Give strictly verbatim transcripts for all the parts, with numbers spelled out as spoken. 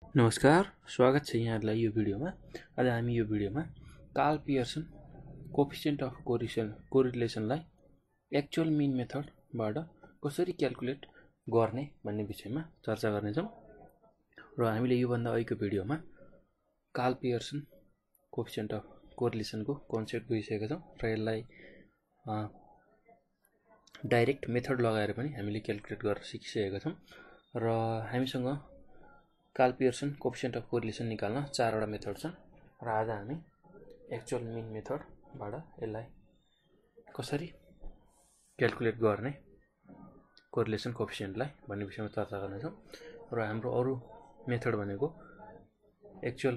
नमस्कार, स्वागत छ यहाँहरूलाई यो भिडियोमा। आज हामी यो भिडियोमा Karl Pearson coefficient of correlation कोरिलेसनलाई एक्चुअल मिन मेथडबाट कसरी क्याल्कुलेट गर्ने भन्ने विषयमा चर्चा गर्नेछौँ। र हामीले योभन्दा अघिको भिडियोमा कार्ल पियर्सन कोफिसिएन्ट अफ कोरिलेसनको कन्सेप्ट बुझिसकेका छौँ र यसलाई डाइरेक्ट मेथड लगाएर पनि हामीले क्याल्कुलेट गर्न सिकिसकेका छौँ। र हामीसँग Karl Pearson coefficient of correlation निकाल्न चारवटा मेथड छन् र आज हामी एक्चुअल मिन मेथडबाट यसलाई कसरी क्याल्कुलेट गर्ने कोरिलेसन कोफिसिएन्टलाई भन्ने विषयमा चर्चा गर्नेछौँ। र हाम्रो अरू मेथड भनेको एक्चुअल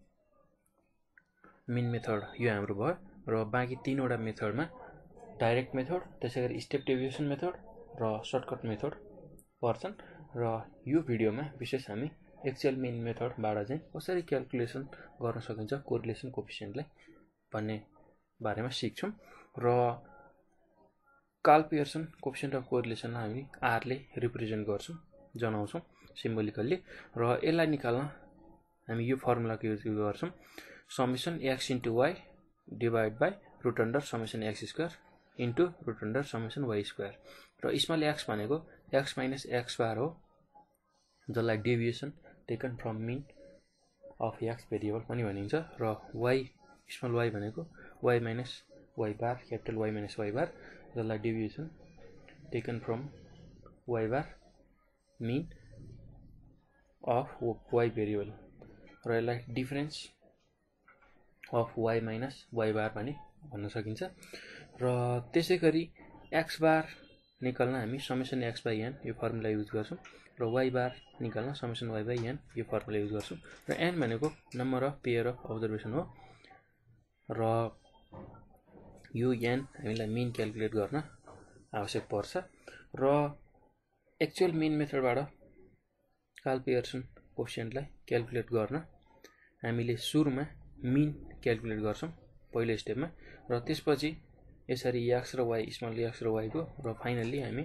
मिन मेथड यो हाम्रो भयो र बाँकी तीनवटा मेथडमा डाइरेक्ट मेथड, त्यसैगरी स्टेप डेभिएसन मेथड र सर्टकट मेथड पर्छन्। र यो भिडियोमा विशेष हामी एक्चुअल मिन मेथडबाट चाहिँ कसरी क्याल्कुलेसन गर्न सकिन्छ कोरिलेसन कोफिसिएन्टलाई भन्ने बारेमा सिक्छौँ। र कार्ल पियर्सन कोफिसिएन्ट अफ कोरिलेसनलाई हामी आरले रिप्रेजेन्ट गर्छौँ, जनाउँछौँ सिम्बोलिकल्ली। र यसलाई निकाल्न हामी यो फर्मुलाको युज गर्छौँ, summation x into y divide by root under summation x square into root under summation y square. र स्मल एक्स भनेको एक्स माइनस एक्स बार हो, जसलाई deviation taken from mean of x variable पनि भनिन्छ। र y small y भनेको y minus y bar capital Y minus y bar, जसलाई deviation taken from y bar mean of y variable, र यसलाई difference of y minus y bar पनि भन्न सकिन्छ। र त्यसै गरी एक्स बार निकाल्न हामी समेसन एक्स बाई एन यो फर्मुला युज गर्छौँ र वाई बार निकाल्न समेसन वाई बाई एन यो फर्मुला युज गर्छौँ। र एन भनेको number of pair of observation हो र यो एन हामीलाई मिन क्याल्कुलेट गर्न आवश्यक पर्छ। र एक्चुअल मिन मेथडबाट कार्ल पियर्सन कोफिसिएन्टलाई क्याल्कुलेट गर्न हामीले सुरुमा मिन क्याल्कुलेट गर्छौँ पहिलो स्टेपमा, र त्यसपछि यसरी एक्स र वाई स्मल एक्स र वाईको र फाइनल्ली हामी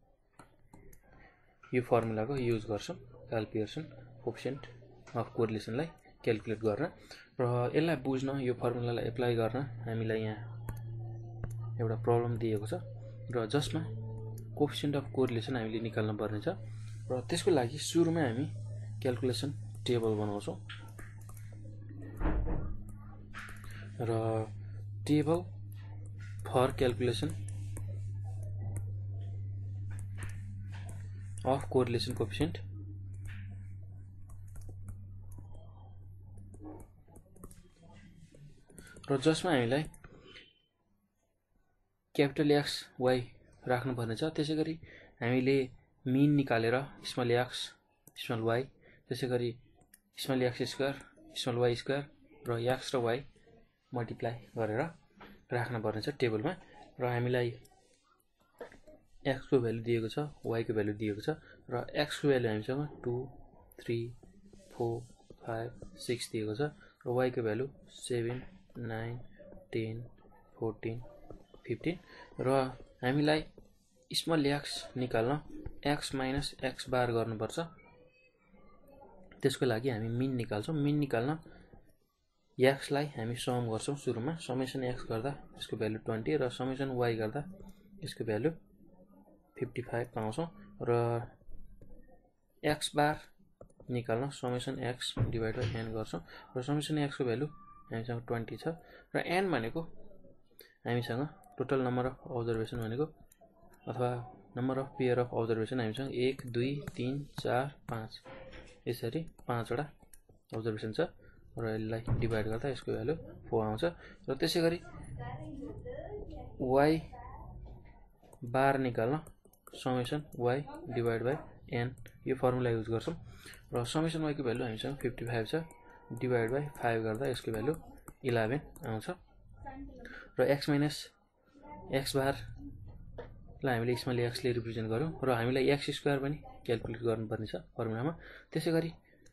यो फर्मुलाको युज गर्छौँ कार्ल पियर्सन कोफिसिएन्ट अफ कोरिलेसनलाई क्याल्कुलेट गर्न। र यसलाई बुझ्न, यो फर्मुलालाई एप्लाई गर्न हामीलाई यहाँ एउटा प्रब्लम दिएको छ र जसमा कोफिसिएन्ट अफ कोरिलेसन हामीले निकाल्न पर्ने छ। र त्यसको लागि सुरुमा हामी क्याल्कुलेसन टेबल बनाउँछौँ र table for calculation of correlation coefficient र जसमा हामीलाई क्यापिटल एक्स वाई राख्नुपर्ने छ। त्यसै गरी हामीले मिन निकालेर स्मल एक्स स्मल वाई, त्यसै गरी small x square small y square र एक्स र वाई मल्टिप्लाई गरेर राख्न पर्ने छ टेबलमा। र हामीलाई एक्सको भ्यालु दिएको छ, वाईको भ्यालु दिएको छ, र एक्सको भ्यालु हामीसँग two three four five six दिएको छ, र वाईको value seven nine ten fourteen fifteen. र हामीलाई स्मल एक्स निकाल्न एक्स माइनस एक्स बार गर्नुपर्छ। त्यसको लागि हामी मिन निकाल्छौँ। मिन निकाल्न एक्सलाई हामी सम गर्छौँ सुरुमा, समेसन एक्स गर्दा यसको भ्यालु ट्वेन्टी र समेसन वाई गर्दा यसको भ्यालु फिफ्टी फाइभ पाउँछौँ। र एक्स बार निकाल्न summation x divide by n गर्छौँ र समेसन एक्सको भ्यालु हामीसँग ट्वेन्टी छ। र एन भनेको हामीसँग टोटल नम्बर अफ अब्जर्भेसन भनेको अथवा number of pair of observation हामीसँग एक दुई तिन चार पाँच यसरी पाँचवटा अब्जर्भेसन छ र यसलाई डिभाइड गर्दा यसको भ्यालु फोर आउँछ। र त्यसै गरी वाई बार निकाल्न summation y divide by n यो फर्मुला युज गर्छौँ र समेसन वाईको भ्यालु हामीसँग फिफ्टी फाइभ छ, डिभाइड बाई फाइभ गर्दा यसको भ्यालु इलेभेन आउँछ। र एक्स माइनस एक्स बारलाई हामीले स्मल एक्सले रिप्रेजेन्ट गऱ्यौँ र हामीलाई एक्स स्क्वायर पनि क्याल्कुलेट गर्नुपर्ने छ फर्मुलामा। त्यसै गरी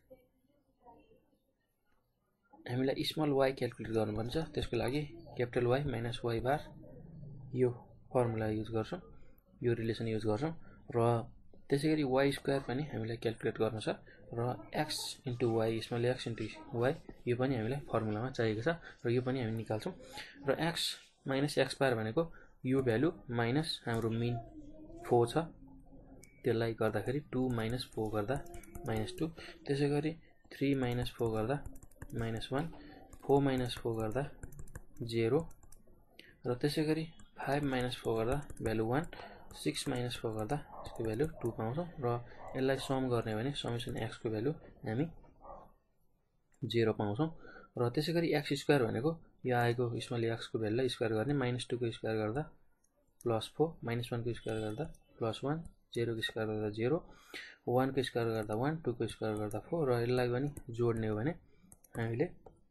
हामीलाई स्मल वाई क्याल्कुलेट गर्नुपर्ने छ, त्यसको लागि capital Y minus y bar यो फर्मुला युज गर्छौँ, यो रिलेसन युज गर्छौँ। र त्यसै गरी वाई स्क्वायर पनि हामीलाई क्याल्कुलेट गर्न छ र x into y small x into y यो पनि हामीलाई फर्मुलामा चाहिएको छ र यो पनि हामी निकाल्छौँ र x माइनस x बार भनेको यो भ्यालु माइनस हाम्रो मिन फोर छ त्यसलाई गर्दाखेरि टू माइनस फोर गर्दा माइनस टू त्यसै गरी थ्री माइनस फोर गर्दा minus one four minus four गर्दा जेरो र त्यसै गरी फाइभ माइनस फोर गर्दा value one six minus four गर्दा यसको भ्यालु टू पाउँछौँ र यसलाई सम गर्ने भने समेसन x को भ्यालु हामी जेरो पाउँछौँ र त्यसै गरी x स्क्वायर भनेको यो आएको स्मल x को भ्यालुलाई स्क्वायर गर्ने माइनस टू को स्क्वायर गर्दा प्लस फोर माइनस वान को स्क्वायर गर्दा प्लस वान जेरो को स्क्वायर गर्दा जेरो वान को स्क्वायर गर्दा वान टू को स्क्वायर गर्दा फोर र यसलाई पनि जोड्ने हो भने हामीले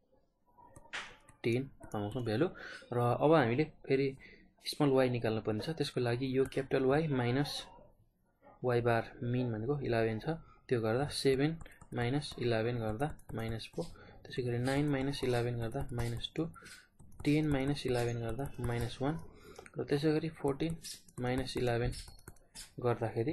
टेन पाउँछौँ भ्यालु र अब हामीले फेरि स्मल y निकाल्नु पर्ने छ त्यसको लागि यो capital Y minus y bar mean भनेको इलेभेन छ त्यो गर्दा सेभेन माइनस इलेभेन गर्दा माइनस फोर त्यसै गरी नाइन माइनस इलेभेन गर्दा minus two ten minus eleven गर्दा माइनस वान र त्यसै गरी फोर्टिन माइनस इलेभेन गर्दाखेरि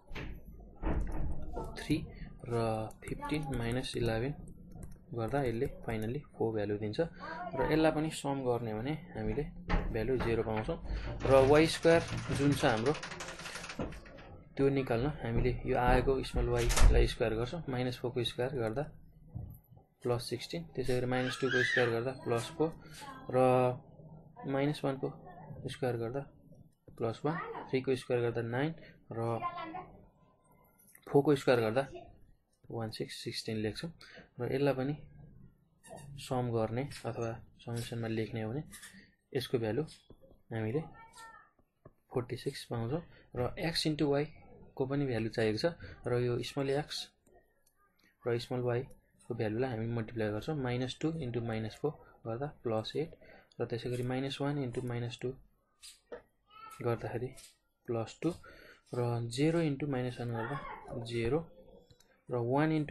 थ्री र फिफ्टिन माइनस इलेभेन गर्दा यसले फाइनली फोर भ्यालु दिन्छ र यसलाई पनि सम गर्ने भने हामीले भ्यालु जेरो पाउँछौँ र y स्क्वायर जुन छ हाम्रो त्यो निकाल्न हामीले यो आएको स्मल y लाई स्क्वायर गर्छौँ माइनस फोर को स्क्वायर गर्दा प्लस सिक्सटिन त्यसै गरी माइनस टू को स्क्वायर गर्दा प्लस फोर र माइनस वान को स्क्वायर गर्दा प्लस वान थ्री को स्क्वायर गर्दा नाइन र फोर को स्क्वायर गर्दा वान सिक्स सिक्सटिन लेख्छौँ र यसलाई पनि सम गर्ने अथवा समेसनमा लेख्ने हो भने यसको भ्यालु हामीले फोर्टी सिक्स पाउँछौँ र x इन्टु y को पनि भ्यालु चाहिएको छ र यो स्मल x र स्मल y को भ्यालुलाई हामी मल्टिप्लाई गर्छौँ minus two into minus four गर्दा प्लस एट र त्यसै गरी minus one into minus two गर्दाखेरि प्लस टू र जेरो इन्टु माइनस वान गर्दा जेरो र वान इन्टु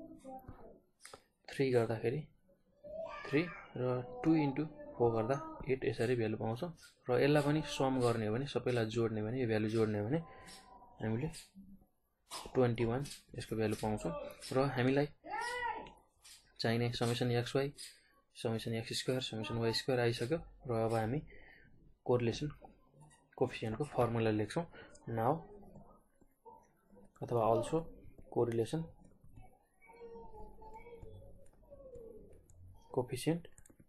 थ्री गर्दाखेरि थ्री र टू इन्टु फोर गर्दा एट यसरी भ्यालु पाउँछौँ र यसलाई पनि सम गर्ने हो भने सबैलाई जोड्ने भने यो भ्यालु जोड्ने हो भने हामीले ट्वेन्टी वान यसको भ्यालु पाउँछौँ र हामीलाई चाहिने summation x y summation x square summation y square आइसक्यो र अब हामी कोरिलेसन कोफिसिएन्टको फर्मुला लेख्छौँ नाउ अथवा अल्सो कोरिलेसन कोफिसिएन्ट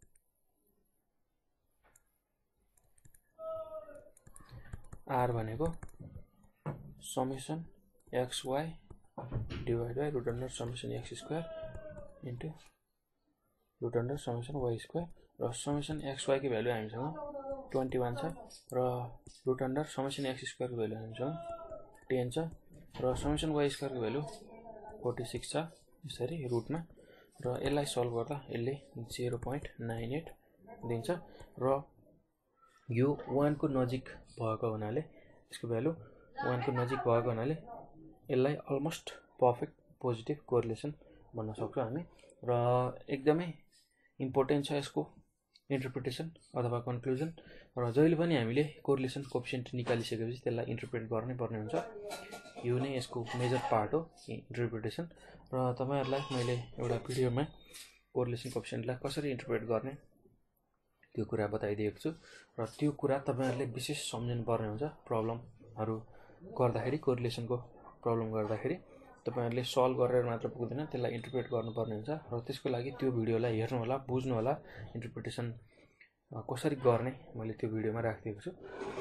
आर भनेको summation x y divide by root under summation x square into root under summation y square र summation x y को भ्यालु हामीसँग ट्वेन्टी वान छ र root under summation x square को value हामीसँग ten छ र समेसन वाई स्क्वायर को भ्यालु फोर्टी सिक्स छ यसरी रुटमा र यसलाई सल्भ गर्दा यसले जेरो पोइन्ट नाइन एट दिन्छ र यो वान को नजिक भएको हुनाले यसको भ्यालु वान को नजिक भएको हुनाले यसलाई अलमोस्ट पर्फेक्ट पोजिटिभ कोरिलेसन भन्न सक्छौँ हामी र एकदमै इम्पोर्टेन्ट छ यसको इन्टरप्रिटेसन अथवा कन्क्लुजन र जहिले पनि हामीले कोरिलेसन कोफिसिएन्ट निकालिसकेपछि त्यसलाई इन्टरप्रेट गर्नै पर्ने हुन्छ यो नै यसको मेजर पार्ट हो इन्टरप्रिटेसन र तपाईहरुलाई मैले एउटा भिडियोमा कोरिलेसन कोफिसिएन्टलाई कसरी इन्टरप्रेट गर्ने त्यो कुरा बताइदिएको छु र त्यो कुरा तपाईहरुले विशेष सम्झनु पर्ने हुन्छ प्रब्लमहरु गर्दाखेरि कोरिलेसनको प्रब्लम गर्दाखेरि तपाईहरुले सल्भ गरेर मात्र पुग्दैन त्यसलाई इन्टरप्रेट गर्नुपर्ने हुन्छ र त्यसको लागि त्यो भिडियोलाई हेर्नु होला बुझ्नु होला इन्टरप्रिटेसन कसरी गर्ने मैले त्यो भिडियोमा राखिदिएको छु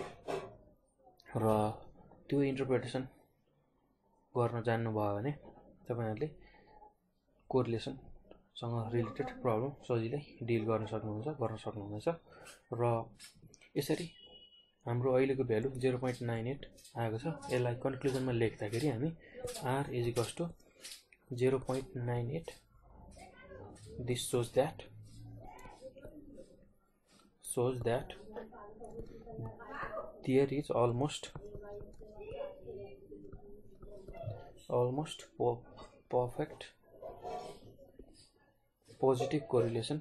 र त्यो इन्टरप्रिटेसन गर्न जान्नु भयो भने तपाईहरुले कोरिलेसन सँग रिलेटेड प्रब्लम सजिलै डिल गर्न सक्नुहुन्छ गर्न सक्नुहुनेछ र यसरी हाम्रो अहिलेको value zero point nine eight आएको छ यसलाई कन्क्लुजनमा लेख्दाखेरि हामी r is equals to zero point nine eight this shows that shows that there is almost almost perfect positive correlation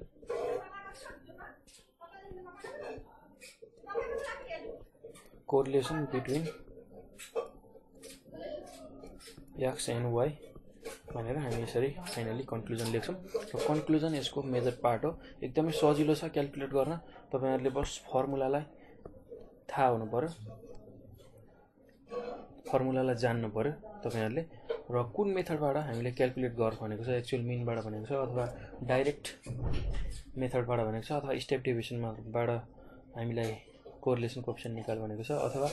correlation between x and y भनेर हामी यसरी फाइनली कन्क्लुजन लेख्छौँ। र कन्क्लुजन यसको मेजर पार्ट हो। एकदमै सजिलो छ क्याल्कुलेट गर्न। तपाईहरुले बस फर्मुलालाई थाहा हुनु पर्यो, फर्मुलालाई जान्नु पर्यो तपाईहरुले। र कुन मेथडबाट हामीले क्याल्कुलेट गर भनेको छ, एक्चुअल मिनबाट भनेको छ अथवा डाइरेक्ट मेथडबाट भनेको छ अथवा स्टेप डेभिएसनबाट हामीलाई कोरिलेसन कोएफिसिएन्ट निकाल भनेको छ अथवा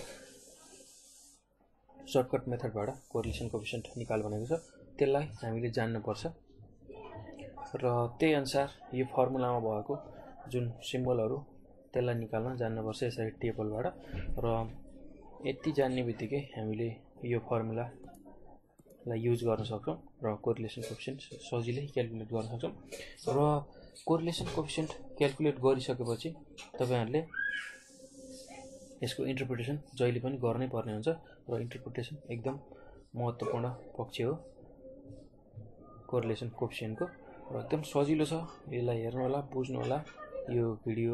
सर्टकट मेथडबाट कोरिलेसन कोएफिसिएन्ट निकाल भनेको छ। त्यसलाई हामीले जान्नु पर्छ र त्यही अनुसार यो फर्मुलामा भएको जुन सिम्बलहरु त्यसलाई निकाल्न जान्नु पर्छ यसरी टेबलबाट। र यति जान्ने बित्तिकै हामीले यो फर्मुलालाई युज गर्न सक्छौं र कोरिलेसन कोएफिसिएन्ट सजिलै क्याल्कुलेट गर्न सक्छौं। र कोरिलेसन कोएफिसिएन्ट क्याल्कुलेट गरिसकेपछि तपाईहरुले यसको इन्टरप्रिटेसन जहिले पनि गर्नै पर्ने हुन्छ र इन्टरप्रिटेसन एकदम महत्त्वपूर्ण पक्ष हो कोरिलेसन कोएफिसिएन्टको। र एकदम सजिलो छ, यसलाई हेर्नु होला, बुझ्नु होला, यो भिडियो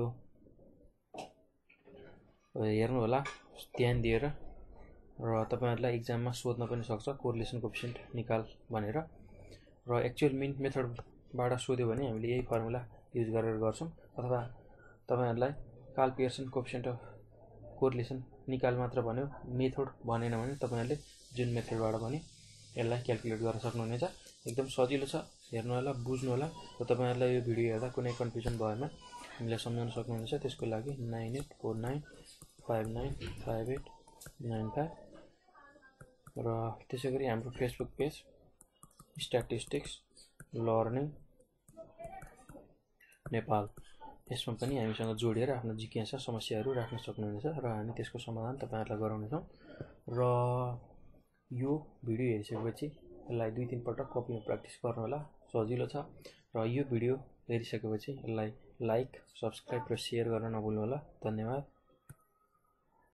हेर्नु होला ध्यान दिएर। र तपाईहरुलाई एक्जाममा सोध्न पनि सक्छ कोरिलेसन कोएफिसिएन्ट निकाल भनेर। र एक्चुअल मिन मेथडबाट सोध्यो भने हामीले यही फर्मुला युज गरेर गर्छौं। अथवा तपाईहरुलाई Karl Pearson coefficient of correlation निकाल मात्र भन्यो, मेथड भनेन भने तपाईहरुले जुन मेथडबाट पनि यसलाई क्याल्कुलेट गर्न सक्नुहुनेछ। एकदम सजिलो छ, हेर्नु होला, बुझ्नु होला। र तपाईहरुलाई यो भिडियो हेर्दा कुनै कन्फ्युजन भएमा हामीलाई सम्झाउन सक्नुहुनेछ। त्यसको लागि nine eight four nine five nine five eight nine five र त्यसैगरी हाम्रो Facebook page statistics learning Nepal, यसमा पनि हामीसँग जोडिएर आफ्नो जिज्ञासा समस्याहरू राख्न सक्नुहुनेछ र हामी त्यसको समाधान तपाईहरुलाई गराउनेछौँ। र यो भिडियो हेरिसकेपछि यसलाई दुई तीन पटक कपीमा प्र्याक्टिस गर्नु होला, सजिलो छ। र यो भिडियो हेरिसकेपछि यसलाई लाइक, सब्स्क्राइब र शेयर गर्न नभुल्नु होला। धन्यवाद।